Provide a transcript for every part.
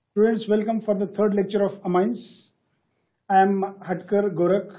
Students, welcome for the third lecture of amines. I am Hatkar Gorak,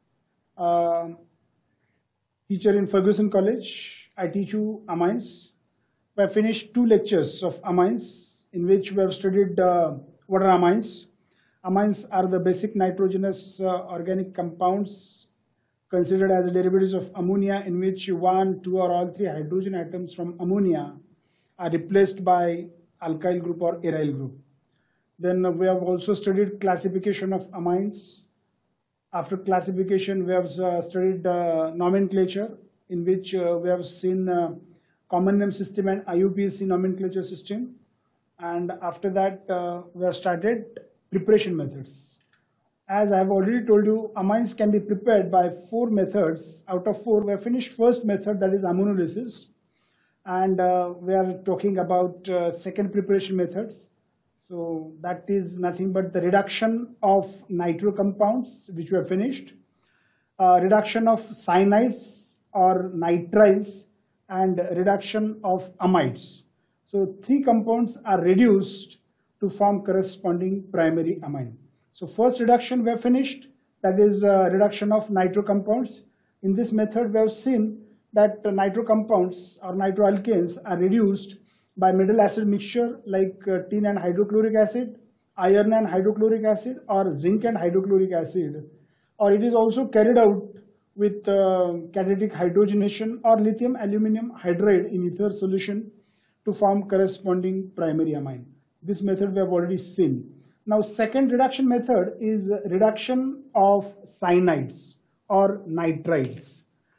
teacher in Ferguson College. I teach you amines. We have finished two lectures of amines in which we have studied what are amines. Amines are the basic nitrogenous organic compounds considered as derivatives of ammonia, in which one, two, or all three hydrogen atoms from ammonia are replaced by alkyl group or aryl group. Then we have also studied classification of amines. After classification, we have studied nomenclature, in which we have seen common name system and IUPAC nomenclature system. And after that, we have started preparation methods. As I have already told you, amines can be prepared by 4 methods. Out of 4, we have finished first method, that is ammonolysis. And we are talking about second preparation methods. So that is nothing but the reduction of nitro compounds, which we have finished, reduction of cyanides or nitriles, and reduction of amides. So 3 compounds are reduced to form corresponding primary amine. So first reduction we have finished, that is reduction of nitro compounds. In this method we have seen that nitro compounds or nitroalkanes are reduced by metal acid mixture like tin and hydrochloric acid, iron and hydrochloric acid, or zinc and hydrochloric acid. Or it is also carried out with catalytic hydrogenation or lithium aluminum hydride in ether solution to form corresponding primary amine. This method we have already seen. Now second reduction method is reduction of cyanides or nitriles.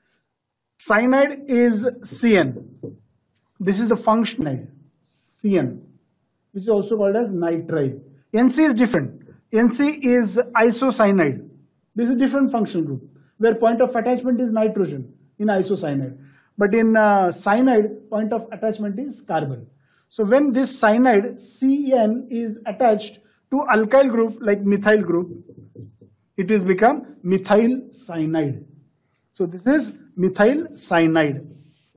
Cyanide is CN. This is the functional CN, which is also called as nitrile. NC is different. NC is isocyanide. This is a different functional group where point of attachment is nitrogen in isocyanide. But in cyanide, point of attachment is carbon. So when this cyanide CN is attached to alkyl group like methyl group, it is become methyl cyanide. So this is methyl cyanide.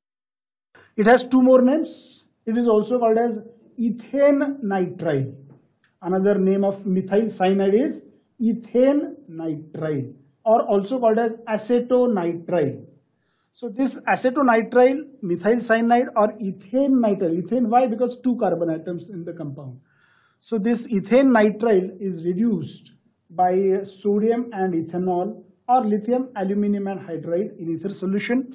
It has 2 more names. It is also called as ethane nitrile. Another name of methyl cyanide is ethane nitrile, or also called as acetonitrile. So this acetonitrile, methyl cyanide, or ethane nitrile. Ethane, why? Because 2 carbon atoms in the compound. So this ethane nitrile is reduced by sodium and ethanol or lithium aluminum and hydride in ether solution,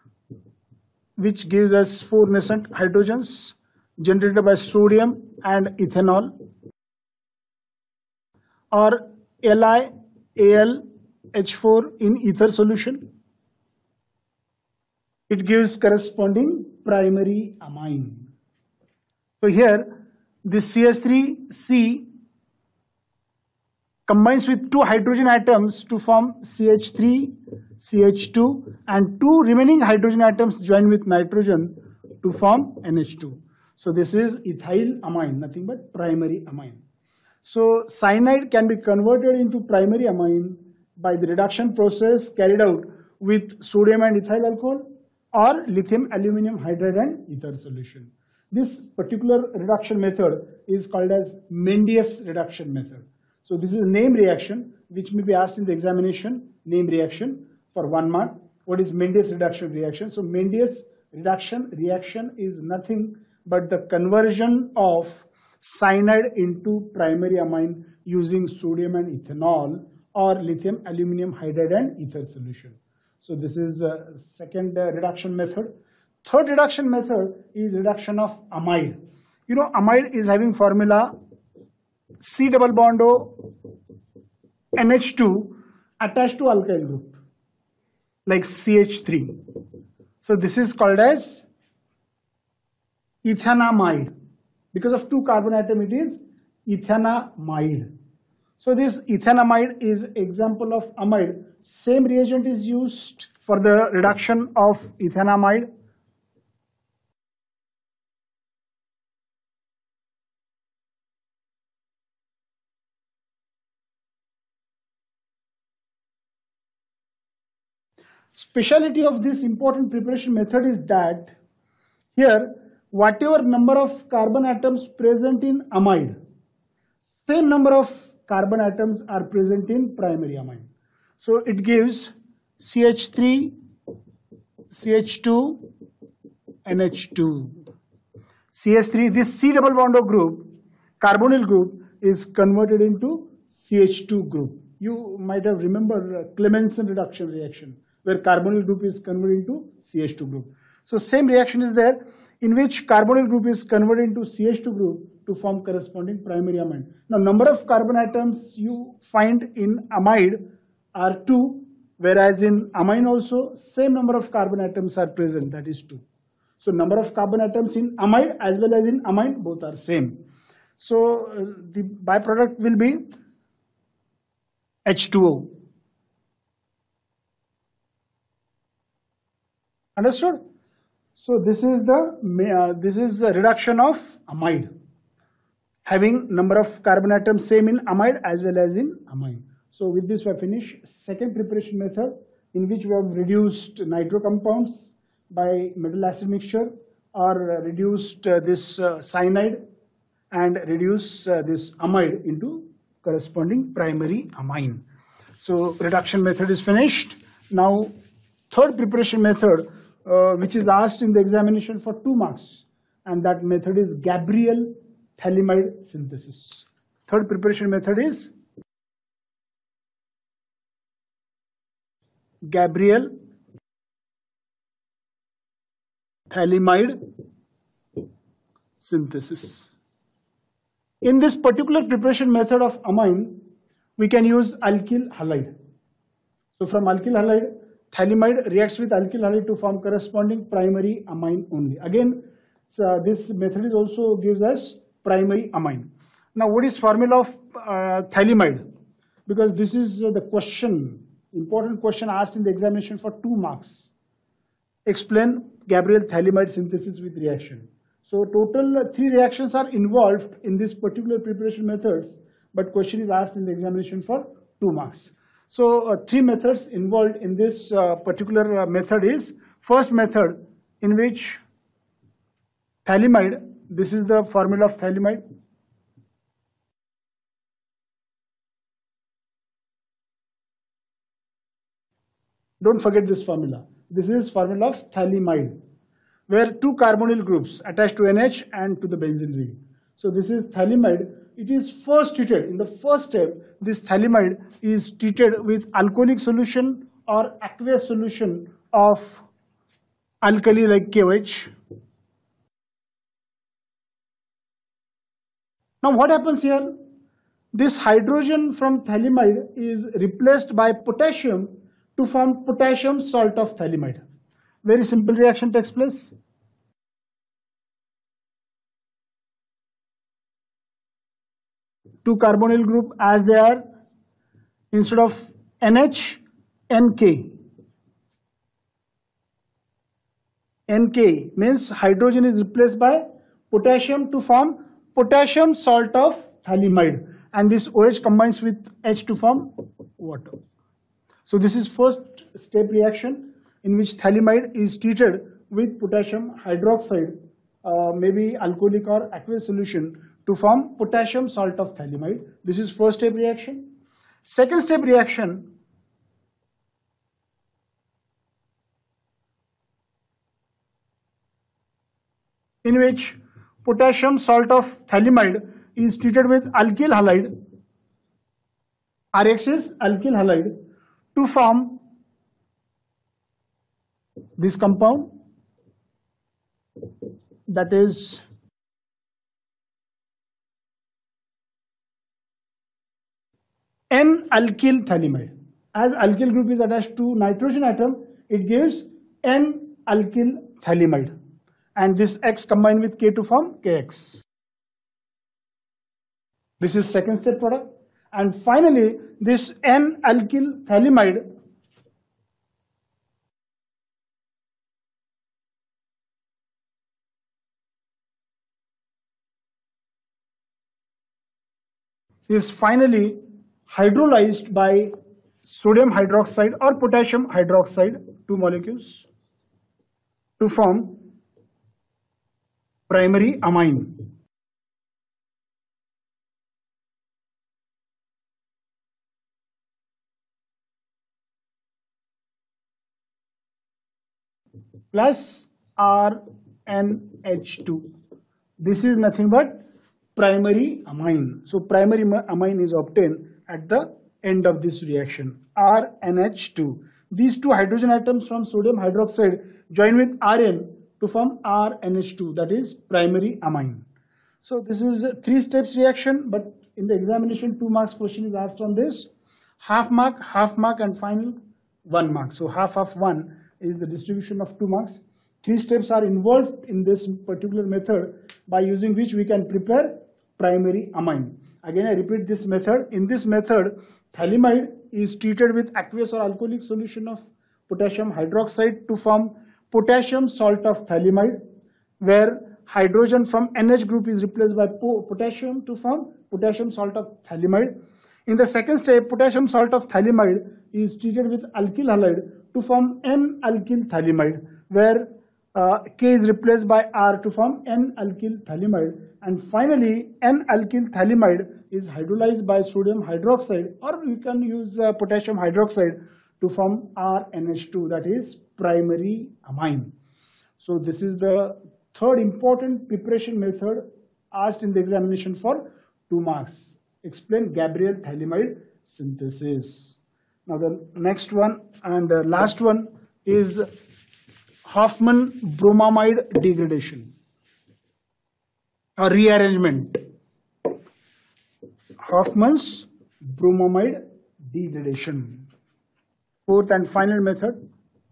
which gives us 4 nascent hydrogens generated by sodium and ethanol, or LiAlH4 in ether solution. It gives corresponding primary amine. So here this CH3C combines with 2 hydrogen atoms to form CH3, CH2, and 2 remaining hydrogen atoms join with nitrogen to form NH2. So this is ethyl amine, nothing but primary amine. So cyanide can be converted into primary amine by the reduction process carried out with sodium and ethyl alcohol or lithium aluminum hydride and ether solution. This particular reduction method is called as Mendius reduction method. So this is a name reaction which may be asked in the examination, name reaction for 1 mark. What is Mendius reduction reaction? So Mendius reduction reaction is nothing but the conversion of cyanide into primary amine using sodium and ethanol or lithium aluminum hydride and ether solution. So this is second reduction method. Third reduction method is reduction of amide. You know, amide is having formula C double bond O NH2 attached to alkyl group like CH3. So this is called as ethanamide. Because of 2 carbon atom, it is ethanamide. So this ethanamide is example of amide. Same reagent is used for the reduction of ethanamide. Speciality of this important preparation method is that here whatever number of carbon atoms present in amide, same number of carbon atoms are present in primary amine. So it gives CH3, CH2, NH2. CH3, this C double bond O group, carbonyl group, is converted into CH2 group. You might have remembered Clemmensen reduction reaction, where carbonyl group is converted into CH2 group. So same reaction is there, in which carbonyl group is converted into CH2 group to form corresponding primary amine. Now number of carbon atoms you find in amide are 2, whereas in amine also same number of carbon atoms are present, that is 2. So number of carbon atoms in amide as well as in amine both are same. So the byproduct will be H2O. Understood? So this is a reduction of amide, having number of carbon atoms same in amide as well as in amine. So with this we have finished second preparation method, in which we have reduced nitro compounds by metal acid mixture, or reduced this cyanide and reduce this amide into corresponding primary amine. So reduction method is finished. Now third preparation method, which is asked in the examination for 2 marks, and that method is Gabriel phthalimide synthesis. Third preparation method is Gabriel phthalimide synthesis. In this particular preparation method of amine, we can use alkyl halide. So from alkyl halide, phthalimide reacts with alkyl halide to form corresponding primary amine only. Again, so this method is also gives us primary amine. Now what is formula of phthalimide? Because this is the question, important question asked in the examination for 2 marks. Explain Gabriel phthalimide synthesis with reaction. So total 3 reactions are involved in this particular preparation methods, but question is asked in the examination for 2 marks. So 3 methods involved in this particular method is, first method in which phthalimide, this is the formula of phthalimide. Don't forget this formula. This is formula of phthalimide, where 2 carbonyl groups attached to NH and to the benzene ring. So this is phthalimide. It is first treated, in the first step, this phthalimide is treated with alcoholic solution or aqueous solution of alkali like KOH. Now what happens here? This hydrogen from phthalimide is replaced by potassium to form potassium salt of phthalimide. Very simple reaction takes place. Two carbonyl group as they are, instead of NH, NK. NK means hydrogen is replaced by potassium to form potassium salt of phthalimide, and this OH combines with H to form water. So this is first step reaction in which phthalimide is treated with potassium hydroxide, maybe alcoholic or aqueous solution, to form potassium salt of phthalimide. This is first step reaction. Second step reaction, in which potassium salt of phthalimide is treated with alkyl halide, RX is alkyl halide, to form this compound, that is N-alkyl phthalimide. As alkyl group is attached to nitrogen atom, it gives N-alkyl phthalimide, and this X combined with K to form KX. This is second step product. And finally, this N-alkyl phthalimide is finally hydrolyzed by sodium hydroxide or potassium hydroxide, 2 molecules, to form primary amine. plus RNH2. This is nothing but primary amine. So primary amine is obtained at the end of this reaction, RNH2. These two hydrogen atoms from sodium hydroxide join with Rn to form RNH2, that is primary amine. So this is a 3 steps reaction, but in the examination 2 marks question is asked on this. Half mark, and final 1 mark. So half of 1 is the distribution of 2 marks. 3 steps are involved in this particular method, by using which we can prepare primary amine. Again, I repeat this method. In this method, phthalimide is treated with aqueous or alcoholic solution of potassium hydroxide to form potassium salt of phthalimide, where hydrogen from NH group is replaced by potassium to form potassium salt of phthalimide. In the second step, potassium salt of phthalimide is treated with alkyl halide to form N-alkyl phthalimide, where K is replaced by R to form N-alkyl phthalimide. And finally, N-alkyl phthalimide is hydrolyzed by sodium hydroxide, or you can use potassium hydroxide to form RNH2, that is primary amine. So this is the third important preparation method asked in the examination for 2 marks. Explain Gabriel phthalimide synthesis. Now the next one and last one is Hoffmann bromamide degradation or rearrangement. Hoffmann's bromamide degradation. Fourth and final method.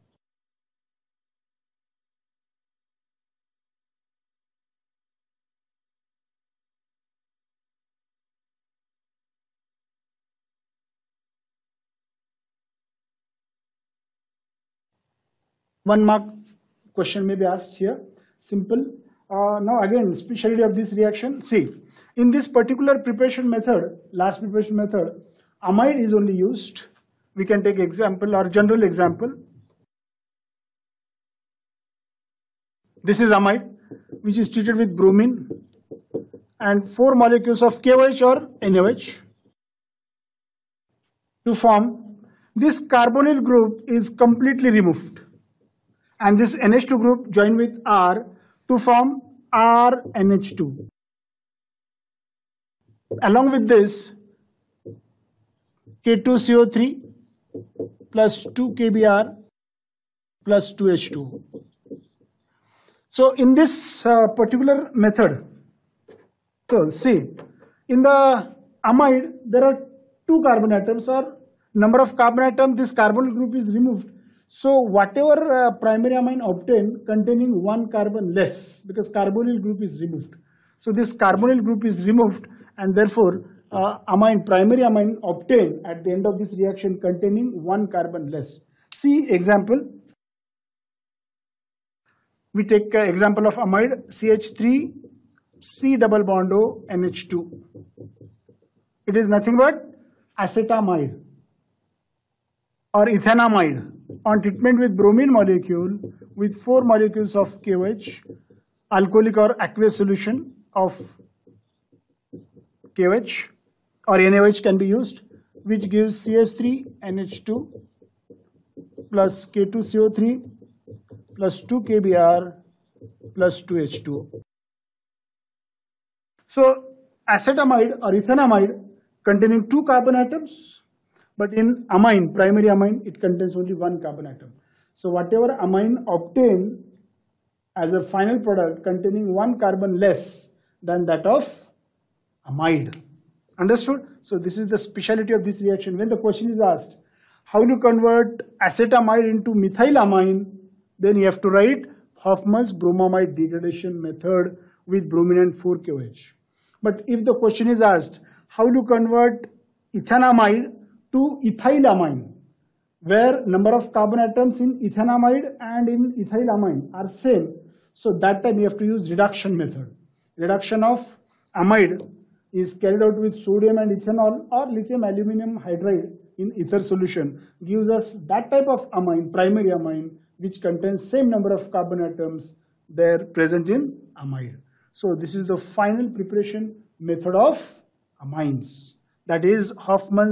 One mark question may be asked here. Simple. Now again, specialty of this reaction. See, in this particular preparation method, last preparation method, amide is only used. We can take example or general example. This is amide, which is treated with bromine and 4 molecules of KOH or NaOH to form. This carbonyl group is completely removed, and this NH2 group join with R to form RNH2. Along with this, K2CO3 plus 2 KBr plus 2H2. So in this particular method, so see, in the amide there are 2 carbon atoms, or number of carbon atoms, this carbonyl group is removed. So whatever primary amine obtained containing 1 carbon less, because carbonyl group is removed. So this carbonyl group is removed, and therefore primary amine obtained at the end of this reaction containing 1 carbon less. See example. We take example of amide CH3 C double bond O NH2. It is nothing but acetamide or ethanamide on treatment with bromine molecule with 4 molecules of KOH, alcoholic or aqueous solution of KOH or NaOH can be used, which gives CH3NH2 plus K2CO3 plus 2 KBr plus 2H2. So acetamide or ethanamide containing 2 carbon atoms, but in amine, primary amine, it contains only 1 carbon atom. So whatever amine obtained as a final product containing 1 carbon less than that of amide. Understood? So this is the speciality of this reaction. When the question is asked, how you convert acetamide into methylamine, then you have to write Hoffmann's bromamide degradation method with bromine and 4 KOH. But if the question is asked, how to convert ethanamide to ethylamine, where number of carbon atoms in ethanamide and in ethylamine are same, so that time you have to use reduction method. Reduction of amide is carried out with sodium and ethanol or lithium aluminum hydride in ether solution, gives us that type of amine, primary amine, which contains same number of carbon atoms there present in amide. So this is the final preparation method of amines, that is Hoffmann's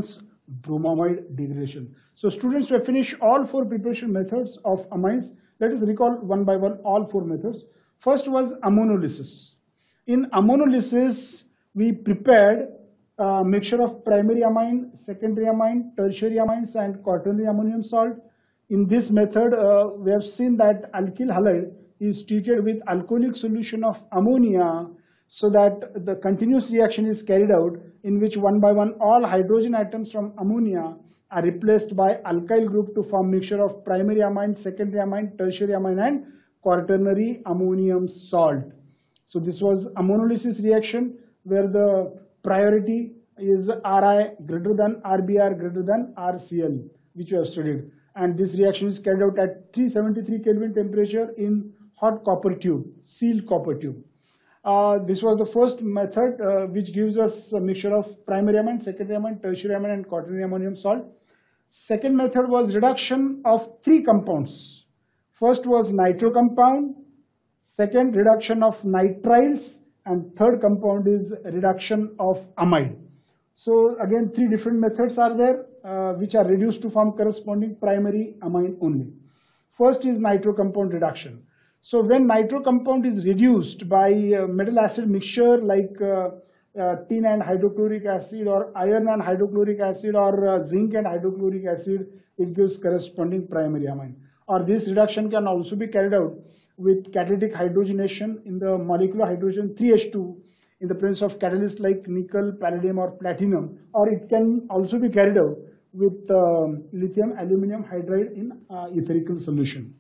bromamide degradation. So students, we have finished all 4 preparation methods of amines. Let us recall one by one all 4 methods. First was ammonolysis. In ammonolysis, we prepared a mixture of primary amine, secondary amine, tertiary amines, and quaternary ammonium salt. In this method, we have seen that alkyl halide is treated with alcoholic solution of ammonia, so that the continuous reaction is carried out, in which one by one all hydrogen atoms from ammonia are replaced by alkyl group to form mixture of primary amine, secondary amine, tertiary amine, and quaternary ammonium salt. So this was ammonolysis reaction, where the priority is Ri greater than Rbr greater than Rcl, which we have studied. And this reaction is carried out at 373 Kelvin temperature in hot copper tube, sealed copper tube. This was the first method which gives us a mixture of primary amine, secondary amine, tertiary amine, and quaternary ammonium salt. Second method was reduction of 3 compounds. First was nitro compound, second reduction of nitriles, and third compound is reduction of amide. So again, 3 different methods are there which are reduced to form corresponding primary amine only. First is nitro compound reduction. So when nitro compound is reduced by metal acid mixture like tin and hydrochloric acid, or iron and hydrochloric acid, or zinc and hydrochloric acid, it gives corresponding primary amine. Or this reduction can also be carried out with catalytic hydrogenation in the molecular hydrogen 3H2 in the presence of catalysts like nickel, palladium, or platinum, or it can also be carried out with lithium aluminum hydride in etherical solution.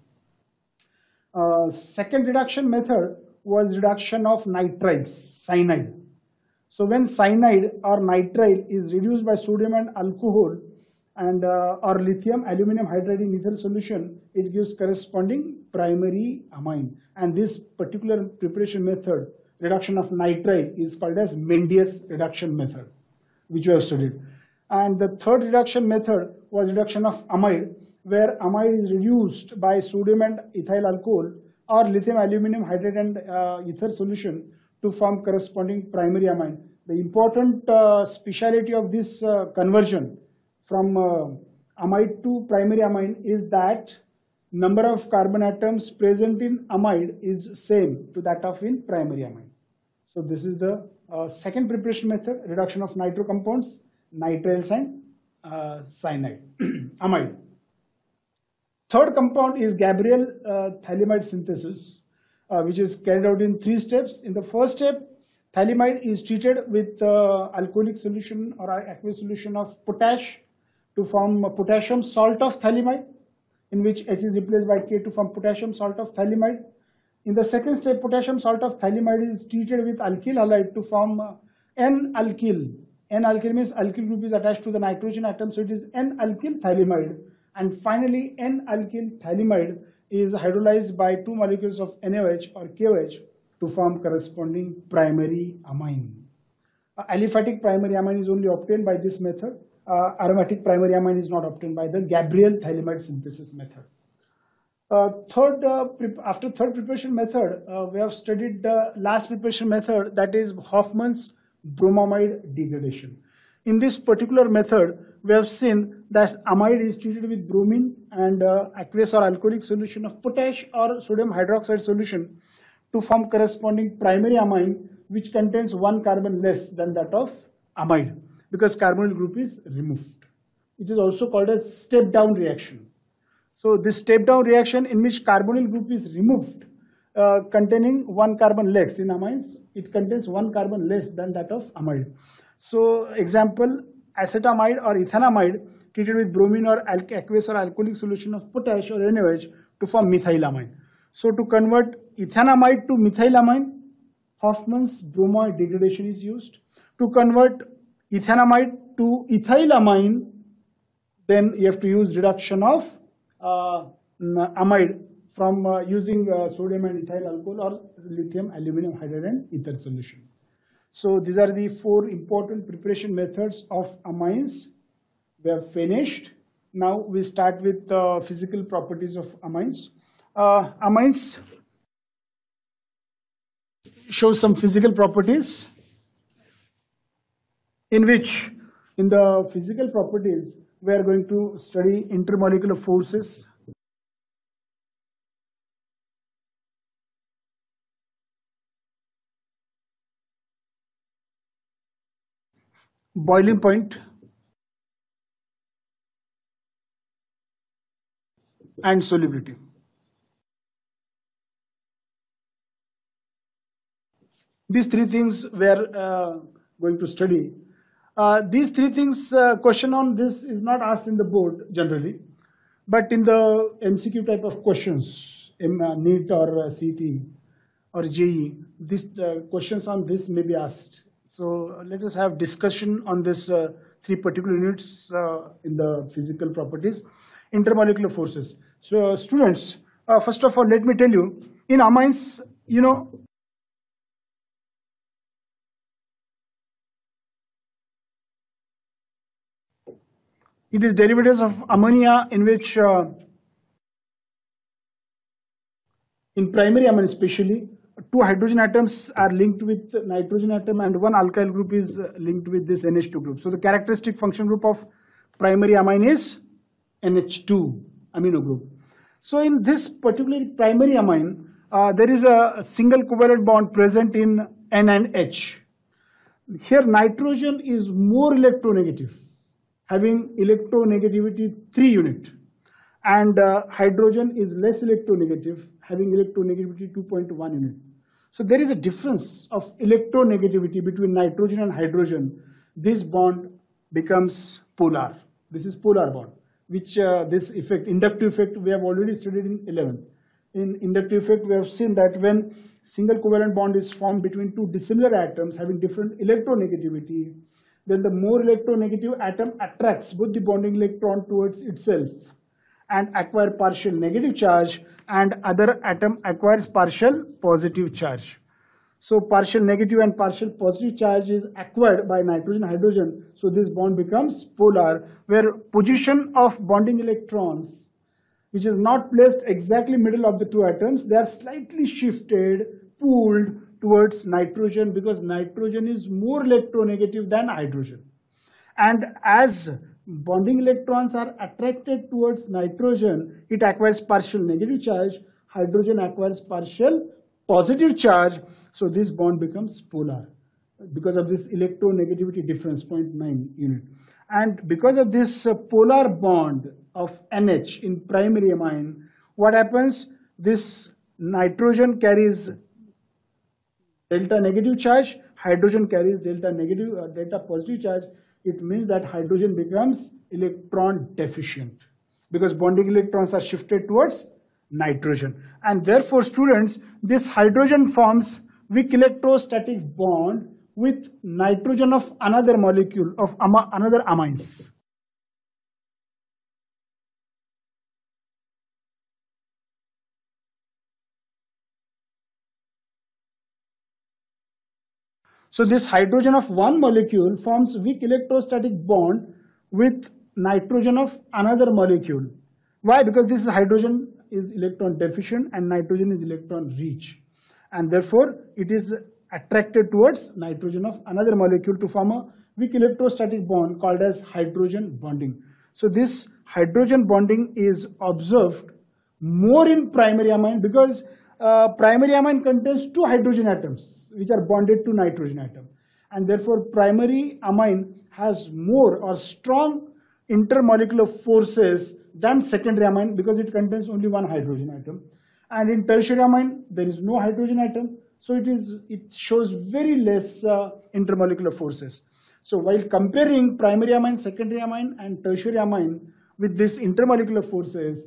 Second reduction method was reduction of nitriles, cyanide. So when cyanide or nitrile is reduced by sodium and alcohol and or lithium aluminum hydride in ether solution, it gives corresponding primary amine. And this particular preparation method, reduction of nitrile, is called as Mendius reduction method, which we have studied. And the third reduction method was reduction of amide, where amide is reduced by sodium and ethyl alcohol or lithium aluminum hydride and ether solution to form corresponding primary amine. The important speciality of this conversion from amide to primary amine is that number of carbon atoms present in amide is same to that of in primary amine. So this is the second preparation method, reduction of nitro compounds, nitriles and cyanide, amide. Third compound is Gabriel phthalimide synthesis, which is carried out in 3 steps. In the first step, phthalimide is treated with alcoholic solution or aqueous solution of potash to form potassium salt of phthalimide, in which H is replaced by K to form potassium salt of phthalimide. In the second step, potassium salt of phthalimide is treated with alkyl halide to form N-alkyl. N-alkyl means alkyl group is attached to the nitrogen atom, so it is N-alkyl phthalimide. And finally, N-alkyl phthalimide is hydrolyzed by 2 molecules of NaOH or KOH to form corresponding primary amine. Aliphatic primary amine is only obtained by this method. Aromatic primary amine is not obtained by the Gabriel phthalimide synthesis method. After third preparation method, we have studied the last preparation method, that is Hoffman's bromamide degradation. In this particular method, we have seen that amide is treated with bromine and aqueous or alcoholic solution of potash or sodium hydroxide solution to form corresponding primary amine, which contains 1 carbon less than that of amide, because carbonyl group is removed. It is also called as step down reaction. So this step down reaction, in which carbonyl group is removed, containing 1 carbon less. In amines, it contains 1 carbon less than that of amide. So example, acetamide or ethanamide treated with bromine or aqueous or alcoholic solution of potash or NaOH to form methylamine. So to convert ethanamide to methylamine, Hoffman's bromide degradation is used. To convert ethanamide to ethylamine, then you have to use reduction of amide from using sodium and ethyl alcohol or lithium aluminum hydride and ether solution. So these are the 4 important preparation methods of amines. We have finished. Now we start with physical properties of amines. Amines show some physical properties in which In the physical properties, we are going to study intermolecular forces, boiling point, and solubility. These three things we are going to study. These three things, question on this is not asked in the board generally, but in the MCQ type of questions, in NEET or CET or JEE, these questions on this may be asked. So let us have discussion on this three particular units in the physical properties, intermolecular forces. So students, first of all, let me tell you, in amines, you know, it is derivatives of ammonia in which, in primary amine especially, two hydrogen atoms are linked with nitrogen atom and one alkyl group is linked with this NH2 group. So the characteristic function group of primary amine is NH2 amino group. So in this particular primary amine, there is a single covalent bond present in N and H. Here nitrogen is more electronegative, having electronegativity 3 unit, and hydrogen is less electronegative, having electronegativity 2.1 unit. So there is a difference of electronegativity between nitrogen and hydrogen. This bond becomes polar. This is polar bond, which this effect, inductive effect, we have already studied in 11th. In inductive effect, we have seen that when single covalent bond is formed between two dissimilar atoms having different electronegativity, then the more electronegative atom attracts both the bonding electron towards itself and acquire partial negative charge, and other atom acquires partial positive charge. So partial negative and partial positive charge is acquired by nitrogen hydrogen. So this bond becomes polar, where position of bonding electrons, which is not placed exactly middle of the two atoms, they are slightly shifted, pulled towards nitrogen, because nitrogen is more electronegative than hydrogen. And as bonding electrons are attracted towards nitrogen, it acquires partial negative charge, hydrogen acquires partial positive charge, so this bond becomes polar because of this electronegativity difference, 0.9 unit. And because of this polar bond of NH in primary amine, what happens? This nitrogen carries delta negative charge, hydrogen carries delta negative or delta positive charge. It means that hydrogen becomes electron deficient because bonding electrons are shifted towards nitrogen. And therefore, students, this hydrogen forms weak electrostatic bond with nitrogen of another molecule of another amines. So this hydrogen of one molecule forms weak electrostatic bond with nitrogen of another molecule. Why? Because this hydrogen is electron deficient and nitrogen is electron rich, and therefore it is attracted towards nitrogen of another molecule to form a weak electrostatic bond called as hydrogen bonding. So this hydrogen bonding is observed more in primary amine because primary amine contains two hydrogen atoms which are bonded to nitrogen atom, and therefore primary amine has more or strong intermolecular forces than secondary amine because it contains only one hydrogen atom. And in tertiary amine there is no hydrogen atom, so it shows very less intermolecular forces. So while comparing primary amine, secondary amine and tertiary amine with this intermolecular forces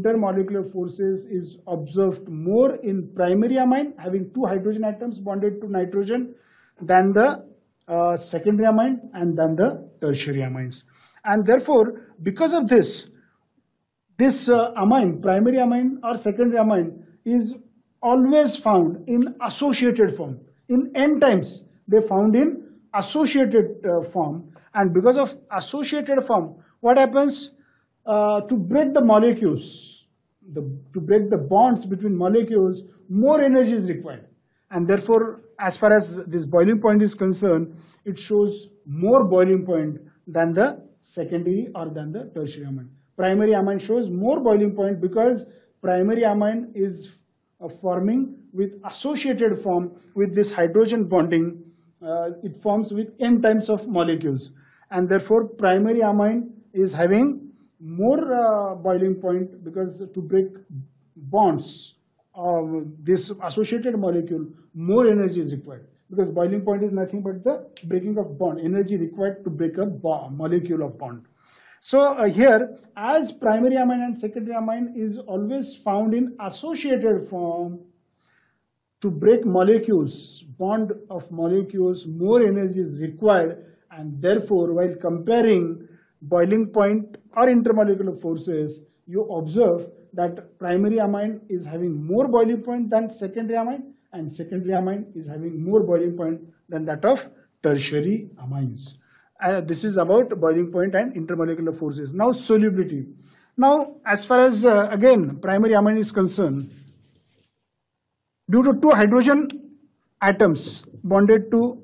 is observed more in primary amine having two hydrogen atoms bonded to nitrogen than the secondary amine and than the tertiary amines. And therefore, because of this amine, primary amine or secondary amine, is always found in associated form. In N times, they found in associated form, and because of associated form, what happens? To break the molecules, to break the bonds between molecules, more energy is required. And therefore, as far as this boiling point is concerned, it shows more boiling point than the secondary or than the tertiary amine. Primary amine shows more boiling point because primary amine is forming with associated form with this hydrogen bonding. It forms with n times of molecules, and therefore primary amine is having more boiling point because to break bonds of this associated molecule, more energy is required, because boiling point is nothing but the breaking of bond, energy required to break a molecule of bond. So here, as primary amine and secondary amine is always found in associated form, to break molecules, bond of molecules, more energy is required, and therefore while comparing boiling point or intermolecular forces, you observe that primary amine is having more boiling point than secondary amine, and secondary amine is having more boiling point than that of tertiary amines. This is about boiling point and intermolecular forces. Now solubility. Now as far as again primary amine is concerned, due to two hydrogen atoms bonded to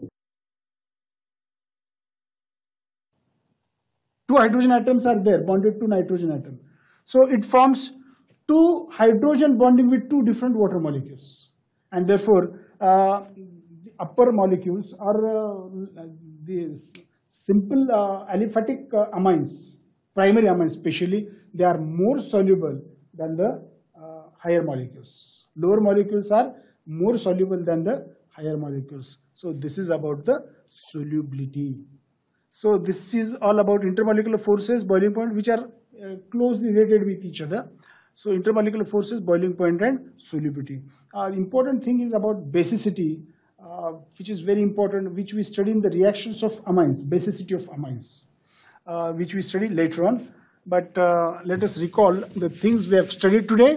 two hydrogen atoms are there bonded to nitrogen atom. So it forms two hydrogen bonding with two different water molecules, and therefore the upper molecules are the simple aliphatic amines, primary amines especially, they are more soluble than the higher molecules. Lower molecules are more soluble than the higher molecules. So this is about the solubility. So this is all about intermolecular forces, boiling point, which are closely related with each other. So intermolecular forces, boiling point, and solubility. The important thing is about basicity, which is very important, which we study in the reactions of amines, basicity of amines, which we study later on. But let us recall the things we have studied today.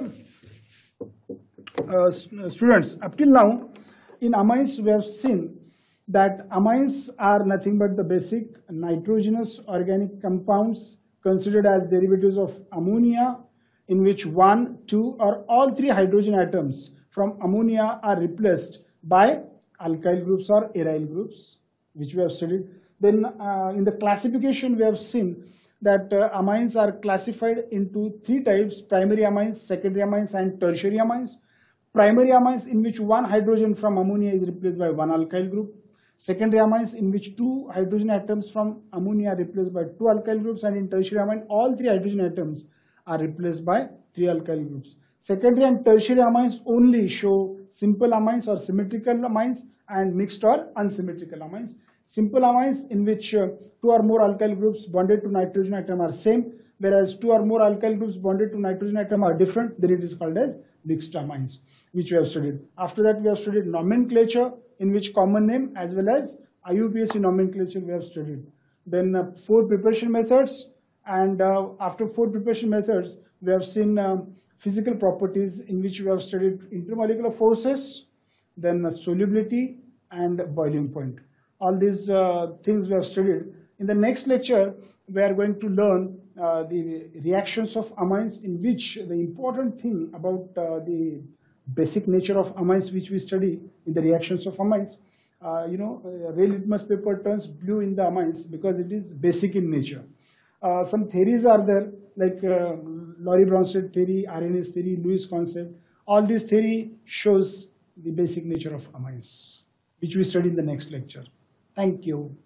Students, up till now, in amines we have seen that amines are nothing but the basic nitrogenous organic compounds considered as derivatives of ammonia, in which 1, 2, or all 3 hydrogen atoms from ammonia are replaced by alkyl groups or aryl groups, which we have studied. Then in the classification we have seen that amines are classified into 3 types: primary amines, secondary amines, and tertiary amines. Primary amines in which 1 hydrogen from ammonia is replaced by 1 alkyl group. Secondary amines in which 2 hydrogen atoms from ammonia are replaced by 2 alkyl groups, and in tertiary amine all 3 hydrogen atoms are replaced by 3 alkyl groups. Secondary and tertiary amines only show simple amines or symmetrical amines and mixed or unsymmetrical amines. Simple amines in which 2 or more alkyl groups bonded to nitrogen atom are same, whereas 2 or more alkyl groups bonded to nitrogen atom are different, then it is called as mixed amines, which we have studied. After that we have studied nomenclature, in which common name as well as IUPAC nomenclature we have studied. Then 4 preparation methods, and after 4 preparation methods we have seen physical properties, in which we have studied intermolecular forces, then solubility and boiling point. All these things we have studied. In the next lecture we are going to learn the reactions of amines, in which the important thing about the basic nature of amines which we study in the reactions of amines, Rayleigh litmus paper turns blue in the amines because it is basic in nature. Some theories are there, like Lowry-Bronsted theory, Arrhenius theory, Lewis concept. All this theory shows the basic nature of amines, which we study in the next lecture. Thank you.